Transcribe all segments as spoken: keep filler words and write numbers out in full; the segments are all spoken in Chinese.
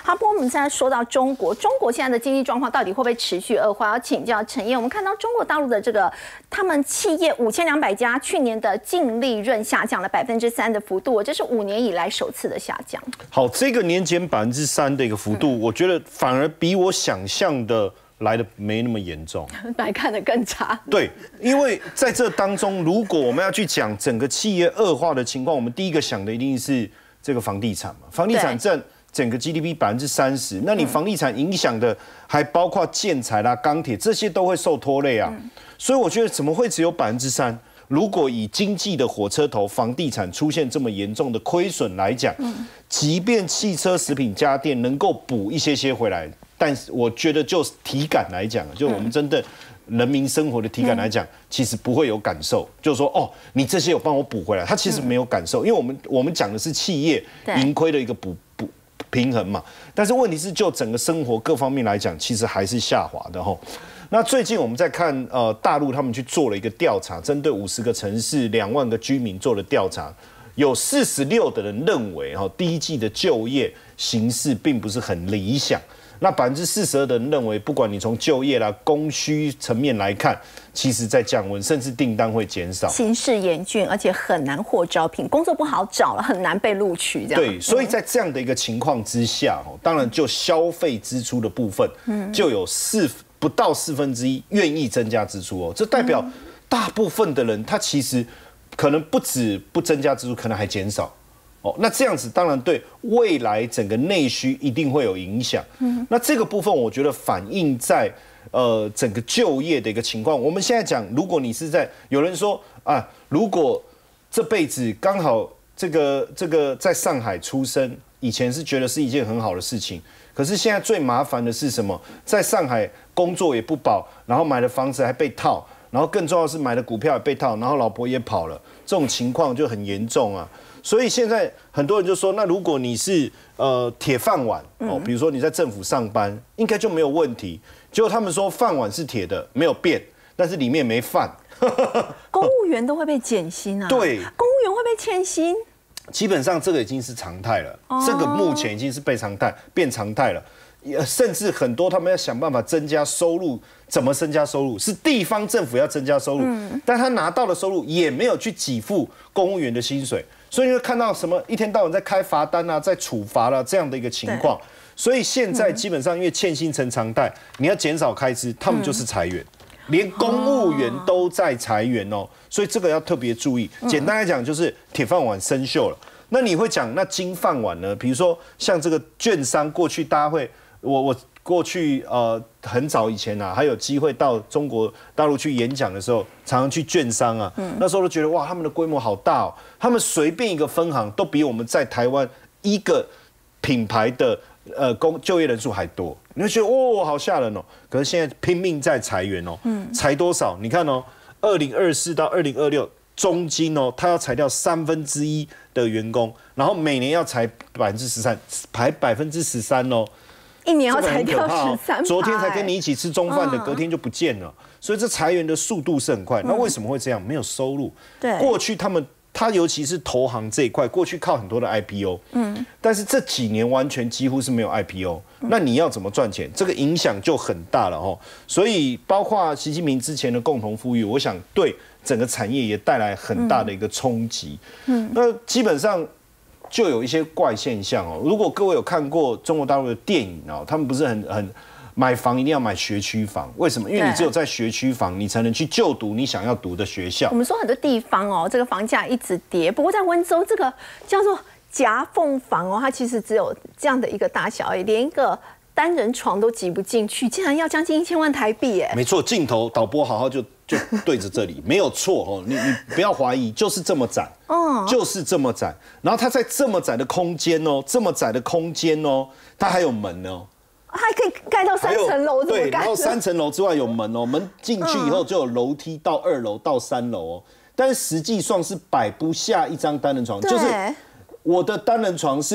好，不过我们现在说到中国，中国现在的经济状况到底会不会持续恶化？要请教陈燕。我们看到中国大陆的这个他们企业五千两百家，去年的净利润下降了百分之三的幅度，这是五年以来首次的下降。 好，这个年减百分之三的一个幅度，嗯、我觉得反而比我想象的来的没那么严重， 来看得更差。 对，因为在这当中，如果我们要去讲整个企业恶化的情况，我们第一个想的一定是这个房地产嘛，房地产占整个 G D P 百分之三十，那你房地产影响的还包括建材啦、钢铁这些都会受拖累啊。嗯、所以我觉得怎么会只有百分之三？如果以经济的火车头房地产出现这么严重的亏损来讲，嗯、即便汽车、食品、家电能够补一些些回来，但是我觉得就体感来讲，就我们真的人民生活的体感来讲，嗯、其实不会有感受，就是说哦，你这些有帮我补回来，它其实没有感受，因为我们我们讲的是企业盈亏的一个补补。平衡嘛，但是问题是，就整个生活各方面来讲，其实还是下滑的哈。那最近我们在看呃大陆他们去做了一个调查，针对五十个城市两万个居民做了调查，有四十六的人认为哈第一季的就业形势并不是很理想。那百分之四十二的人认为，不管你从就业啦、供需层面来看，其实在降温，甚至订单会减少， 形势严峻，而且很难获招聘，工作不好找了，很难被录取。这样对，所以在这样的一个情况之下，哦，当然就消费支出的部分，嗯，就有四不到四分之一愿意增加支出哦，这代表大部分的人他其实可能不止不增加支出，可能还减少。哦，那这样子当然对未来整个内需一定会有影响。嗯，那这个部分我觉得反映在呃整个就业的一个情况。我们现在讲，如果你是在有人说啊，如果这辈子刚好这个这个在上海出生，以前是觉得是一件很好的事情。可是现在最麻烦的是什么？在上海工作也不保，然后买了房子还被套，然后更重要的是买了股票也被套，然后老婆也跑了，这种情况就很严重啊。所以现在很多人就说，那如果你是呃铁饭碗哦，比如说你在政府上班，应该就没有问题。结果他们说饭碗是铁的，没有变，但是里面没饭。 公务员都会被减薪啊？ 对， 公务员会被欠薪。 基本上这个已经是常态了，哦、这个目前已经是被常态变常态了。甚至很多他们要想办法增加收入，怎么增加收入？是地方政府要增加收入，嗯、但他拿到的收入也没有去给付公务员的薪水。所以你会看到什么一天到晚在开罚单啊，在处罚啦、啊、这样的一个情况。所以现在基本上因为欠薪成常态，你要减少开支，他们就是裁员，连公务员都在裁员哦。所以这个要特别注意。简单来讲就是铁饭碗生锈了。那你会讲那金饭碗呢？比如说像这个券商，过去大家会我我过去呃很早以前啊，还有机会到中国大陆去演讲的时候，常常去券商啊，嗯、那时候都觉得哇，他们的规模好大哦，他们随便一个分行都比我们在台湾一个品牌的呃工就业人数还多，你会觉得哦好吓人哦。可是现在拼命在裁员哦，嗯、裁多少？你看哦，二零二四到二零二六。中金哦，他要裁掉三分之一的员工，然后每年要裁百分之十三，排百分之十三哦， 一年要裁掉十三。 昨天才跟你一起吃中饭的，隔天就不见了，所以这裁员的速度是很快。那为什么会这样？没有收入。 对， 过去他们，他尤其是投行这一块，过去靠很多的 I P O， 嗯，但是这几年完全几乎是没有 I P O， 那你要怎么赚钱？这个影响就很大了哦。所以包括习近平之前的共同富裕，我想对整个产业也带来很大的一个冲击。嗯，那基本上就有一些怪现象哦。如果各位有看过中国大陆的电影哦，他们不是很很买房一定要买学区房，为什么？因为你只有在学区房，你才能去就读你想要读的学校。 我们说很多地方哦，这个房价一直跌，不过在温州这个叫做夹缝房哦，它其实只有这样的一个大小而已，连一个单人床都挤不进去，竟然要将近一千万台币耶！ 没错，镜头导播好好就就对着这里，没有错哦，你你不要怀疑，就是这么窄，哦，就是这么窄。然后它在这么窄的空间哦，这么窄的空间哦，它还有门哦。 还可以盖到三层楼， 对，然后三层楼之外有门哦，门进去以后就有楼梯到二楼到三楼哦，但是实际上是摆不下一张单人床，就是我的单人床是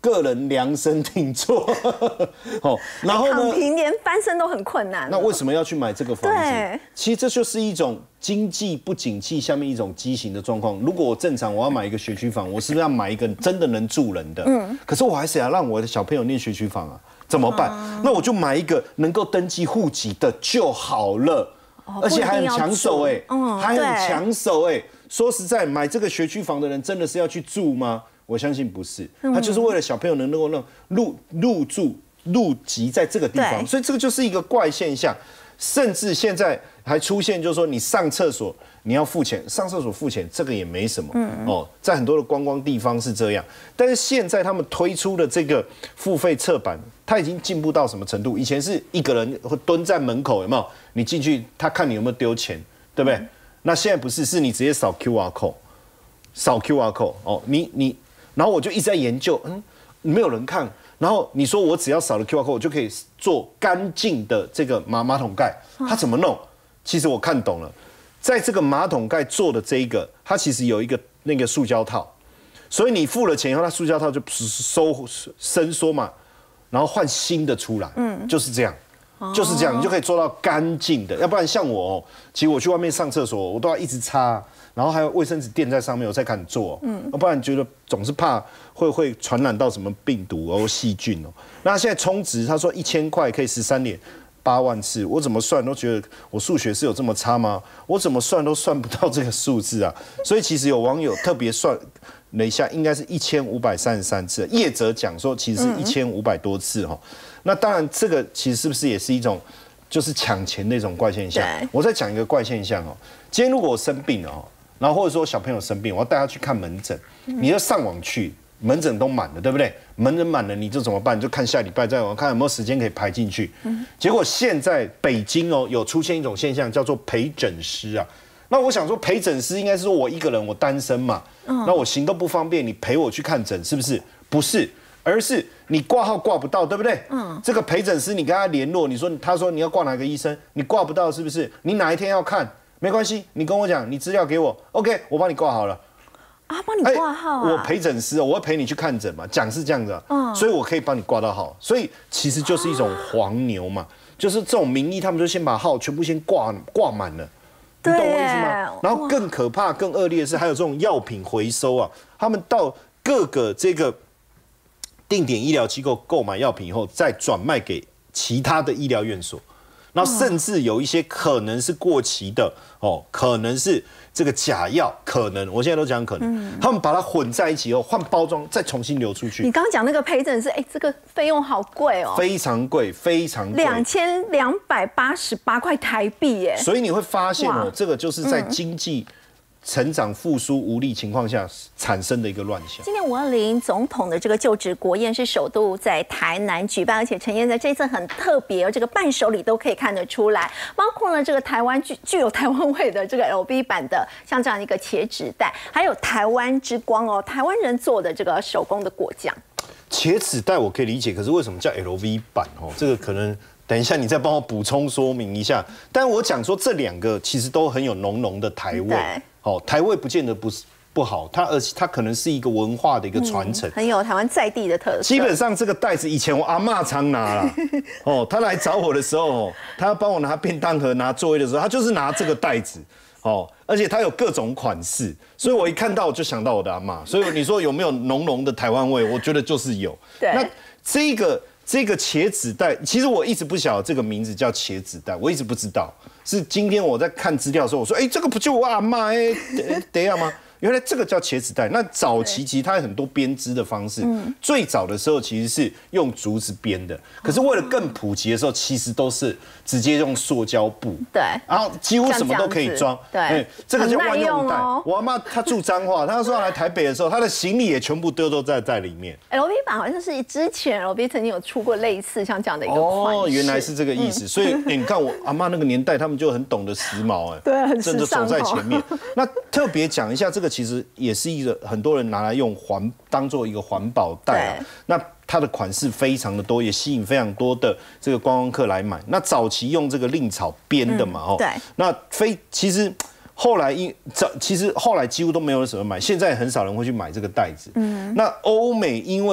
个人量身定做，哦，然后呢， 躺平连翻身都很困难。 那为什么要去买这个房子？ 对， 其实这就是一种经济不景气下面一种畸形的状况。如果我正常我要买一个学区房，我是不是要买一个真的能住人的？嗯，可是我还是要让我的小朋友念学区房啊，怎么办？嗯、那我就买一个能够登记户籍的就好了，哦、而且还很抢手哎、欸，嗯、还很抢手哎、欸。说实在，买这个学区房的人真的是要去住吗？我相信不是，他就是为了小朋友能够让入入住入籍在这个地方，所以这个就是一个怪现象。甚至现在还出现，就是说你上厕所你要付钱，上厕所付钱这个也没什么，嗯、哦，在很多的观光地方是这样。但是现在他们推出的这个付费侧版，它已经进步到什么程度？以前是一个人会蹲在门口，有没有？你进去，他看你有没有丢钱，对不对？嗯、那现在不是，是你直接扫 Q R code， 扫 Q R code， 哦，你你。然后我就一直在研究，嗯，没有人看。然后你说我只要扫了 Q R code， 我就可以做干净的这个马马桶盖，它怎么弄？其实我看懂了，在这个马桶盖做的这一个，它其实有一个那个塑胶套，所以你付了钱以后，它塑胶套就收伸缩嘛，然后换新的出来，嗯，就是这样。就是这样，你就可以做到干净的。要不然像我、哦，其实我去外面上厕所，我都要一直擦，然后还有卫生纸垫在上面，我才敢做。嗯，要不然觉得总是怕会会传染到什么病毒哦、细菌哦。那现在充值，他说一千块可以十三点八万次，我怎么算都觉得我数学是有这么差吗？我怎么算都算不到这个数字啊。所以其实有网友特别算了一下，应该是一千五百三十三次。业者讲说，其实是一千五百多次哈。那当然，这个其实是不是也是一种就是抢钱的一种怪现象？我再讲一个怪现象哦。今天如果我生病了哦，然后或者说小朋友生病，我要带他去看门诊，你就上网去，门诊都满了，对不对？门诊满了，你就怎么办？你就看下礼拜再往看有没有时间可以排进去。结果现在北京哦有出现一种现象，叫做陪诊师啊。那我想说，陪诊师应该是说我一个人，我单身嘛，那我行动不方便，你陪我去看诊，是不是？不是。而是你挂号挂不到，对不对？嗯，这个陪诊师你跟他联络，你说他说你要挂哪个医生，你挂不到是不是？你哪一天要看？没关系，你跟我讲，你资料给我 ，OK， 我帮你挂好了。 啊，帮你挂号啊？ 我陪诊师，我会陪你去看诊嘛，讲是这样子，嗯，所以我可以帮你挂到号。所以其实就是一种黄牛嘛，就是这种名义，他们就先把号全部先挂挂满了。你懂我意思吗？然后更可怕、更恶劣的是，还有这种药品回收啊，他们到各个这个定点医疗机构购买药品以后，再转卖给其他的医疗院所，然后甚至有一些可能是过期的哦，可能是这个假药，可能我现在都讲可能，嗯、他们把它混在一起以后，换包装再重新流出去。 你刚刚讲那个陪诊是，哎，这个费用好贵哦， 非常贵，非常贵， 两千两百八十八块台币耶。 所以你会发现哦，这个就是在经济成长复苏无力情况下产生的一个乱象。 今年五二零总统的这个就职国宴是首度在台南举办，而且陈燕在这一次很特别，这个伴手礼都可以看得出来，包括了这个台湾具具有台湾味的这个 L V 版的，像这样一个茄纸袋，还有台湾之光哦，台湾人做的这个手工的果酱。 茄纸袋我可以理解，可是为什么叫 L V 版哦？这个可能等一下你再帮我补充说明一下。但我讲说这两个其实都很有浓浓的台味。哦，台味不见得不是不好，它而且它可能是一个文化的一个传承、嗯， 很有台湾在地的特色。 基本上这个袋子以前我阿嬷常拿啦，哦，她来找我的时候，她要帮我拿便当盒、拿座位的时候，她就是拿这个袋子，哦，而且它有各种款式，所以我一看到我就想到我的阿嬷，所以你说有没有浓浓的台湾味？我觉得就是有。 对， 那这个。这个茄子袋，其实我一直不晓得这个名字叫茄子袋，我一直不知道。是今天我在看资料的时候，我说：“哎，这个不就我阿嬷哎，等一下吗？”原来这个叫茄子袋。那早期其实它有很多编织的方式，嗯、最早的时候其实是用竹子编的，可是为了更普及的时候，其实都是直接用塑胶布。 对， 然后几乎什么都可以装。 对， 这个叫万用袋。哦、我阿嬷她住彰化，她说来台北的时候，她的行李也全部丢都在在里面。 L V 版好像是之前 L V 曾经有出过类似像这样的一个款式。 哦，原来是这个意思。嗯、所以你看我阿嬷那个年代，他们就很懂得时髦哎， 对，很时尚， 真的走在前面。那特别讲一下这个。其实也是一个很多人拿来用环当做一个环保袋啊，那它的款式非常的多，也吸引非常多的这个观光客来买。那早期用这个蔺草编的嘛，哦、嗯，对，那非其实后来因早其实后来几乎都没有什么买，现在很少人会去买这个袋子。嗯，那欧美因为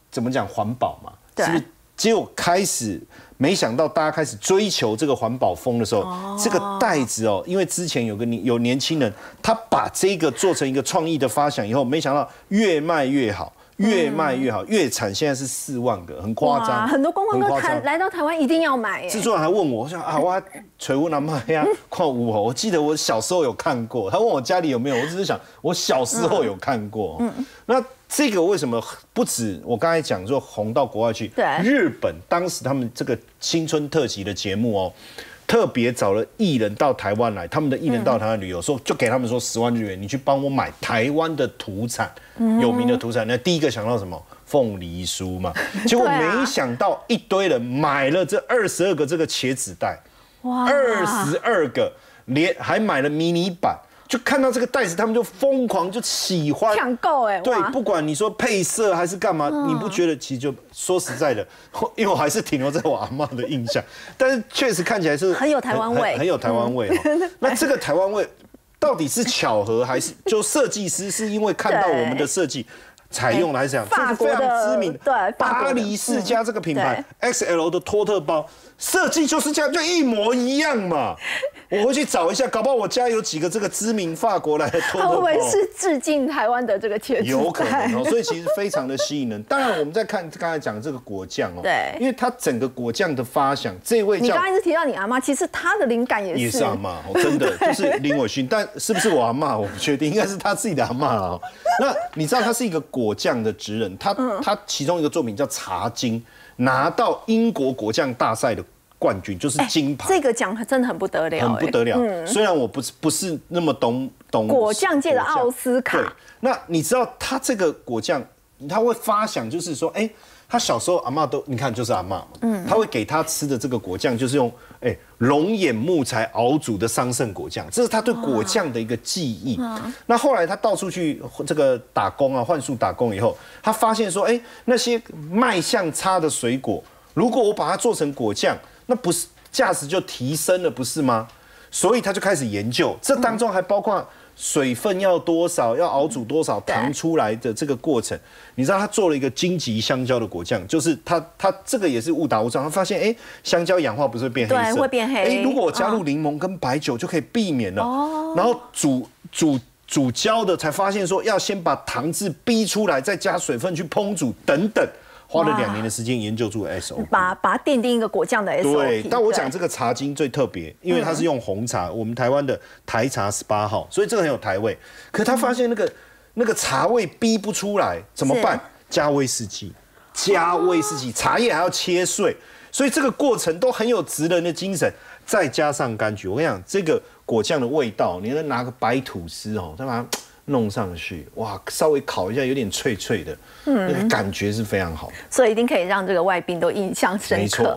怎么讲环保嘛？ 对。 是不是结果开始，没想到大家开始追求这个环保风的时候，哦、这个袋子哦，因为之前有个有年轻人，他把这个做成一个创意的发想以后，没想到越卖越好。越卖越好，月产现在是四万个，很夸张。 很多观光客台来到台湾一定要买。 制作人还问我，我想啊，我垂问阿妈呀，看五猴。我记得我小时候有看过，他问我家里有没有，我只是想我小时候有看过。嗯，那这个为什么不止我刚才讲说红到国外去？ 对， 日本当时他们这个新春特辑的节目哦。特别找了艺人到台湾来，他们的艺人到台湾旅游，说就给他们说十万日元，你去帮我买台湾的土产，有名的土产。那第一个想到什么？凤梨酥嘛。结果没想到一堆人买了这二十二个这个茄子袋，哇，二十二个，连还买了迷你版。就看到这个袋子，他们就疯狂就喜欢抢购哎， 对，不管你说配色还是干嘛，嗯、你不觉得？其实就说实在的，因为我还是停留在我阿嬤的印象，但是确实看起来是很有台湾味， 很有台湾味。嗯、那这个台湾味到底是巧合，还是就设计师是因为看到我们的设计？采用来讲，这是非常知名的， 对， 巴黎世家这个品牌 X L 的托特包设计就是这样，就一模一样嘛。我回去找一下，搞不好我家有几个这个知名法国来的托特包， 会不会是致敬台湾的这个茄子？ 有可能哦，所以其实非常的吸引人。当然，我们在看刚才讲的这个果酱哦， 对， 因为它整个果酱的发想，这位你刚才一直提到你阿妈，其实她的灵感也是也是阿嬤，真的就是林伟勋，但是不是我阿嬤我不确定，应该是他自己的阿嬤了。那你知道他是一个果酱的职人，他他其中一个作品叫茶金，拿到英国果酱大赛的冠军，就是金牌。 这个奖真的很不得了， 很不得了。虽然我不是不是那么懂懂果酱界的奥斯卡。 对，那你知道他这个果酱，他会发想就是说，哎。他小时候阿嬤都，你看就是阿嬤嘛，嗯，他会给他吃的这个果酱，就是用哎龙眼木材熬煮的桑葚果酱，这是他对果酱的一个记忆。那后来他到处去这个打工啊，换宿打工以后，他发现说，哎，那些卖相差的水果，如果我把它做成果酱，那不是价值就提升了，不是吗？所以他就开始研究，这当中还包括水分要多少，要熬煮多少糖出来的这个过程。你知道他做了一个荆棘香蕉的果酱，就是他他这个也是误打误撞，他发现哎，香蕉氧化不是会变黑色？ 对，会变黑。 哎，如果我加入柠檬跟白酒就可以避免了。哦。然后煮煮煮焦的才发现说要先把糖质逼出来，再加水分去烹煮等等。花了两年的时间研究出 S O P， 把把它奠定一个果酱的 S O P。 对，但我讲这个茶金最特别，因为它是用红茶，我们台湾的台茶十八号，所以这个很有台味。可他发现那个那个茶味逼不出来，怎么办？加威士忌，加威士忌，茶叶还要切碎，所以这个过程都很有职人的精神。再加上柑橘，我跟你讲，这个果酱的味道，你能拿个白吐司哦，再把它弄上去，哇，稍微烤一下，有点脆脆的，嗯，那个感觉是非常好， 所以一定可以让这个外宾都印象深刻。没错。